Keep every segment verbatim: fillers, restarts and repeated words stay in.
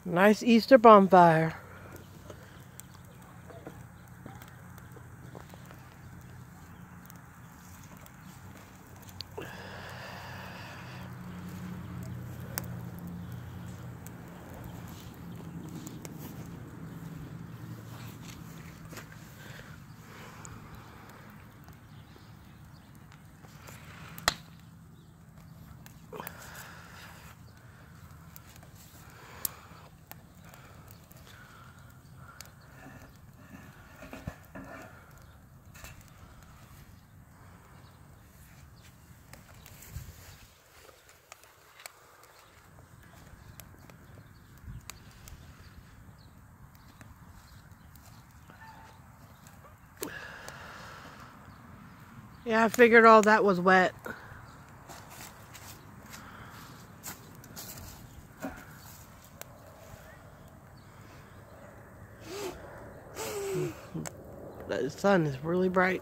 Nice Easter bonfire. Yeah, I figured all that was wet. The sun is really bright.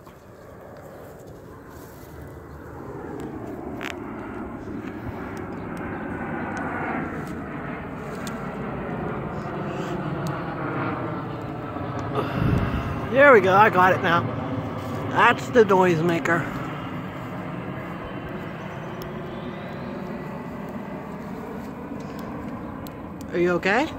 There we go, I got it now. That's the noise maker. Are you okay?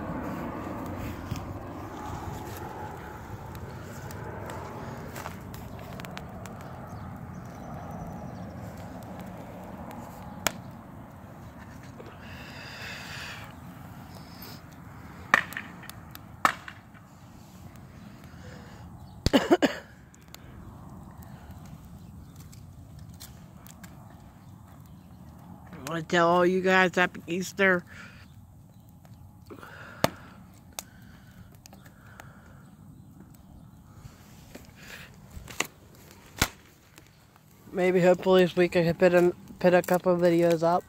I want to tell all you guys happy Easter. Maybe hopefully this week I can put a, put a couple of videos up.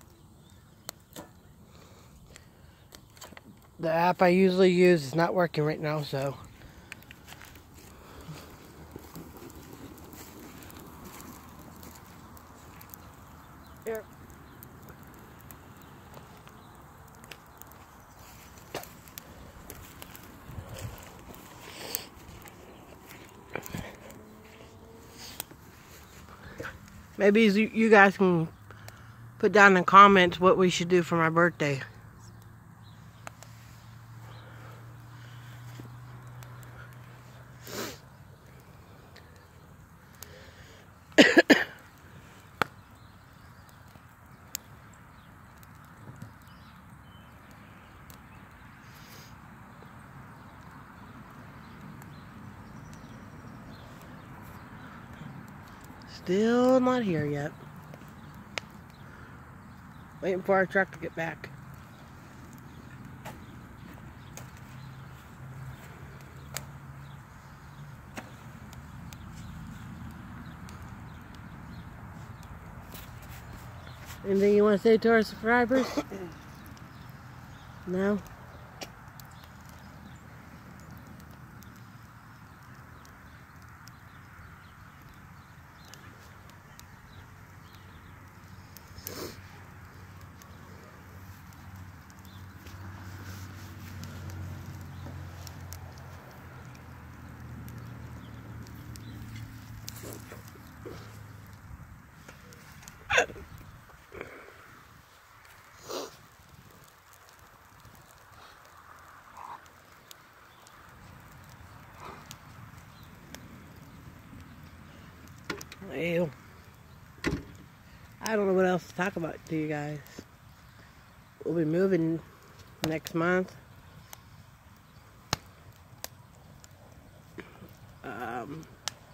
The app I usually use is not working right now, so. Here. Maybe you guys can put down in the comments what we should do for my birthday. Still not here yet. Waiting for our truck to get back. Anything you want to say to our subscribers? No? Well, I don't know what else to talk about to you guys. We'll be moving next month. Um,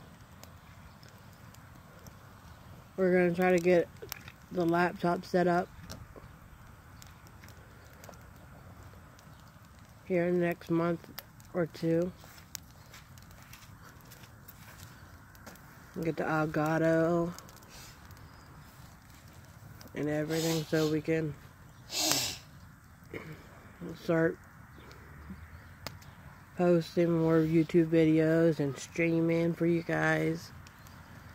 we're going to try to get the laptop set up here in the next month or two. Get the Elgato and everything so we can start posting more YouTube videos and streaming for you guys.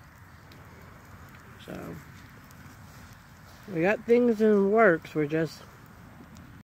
So we got things in the works. We're just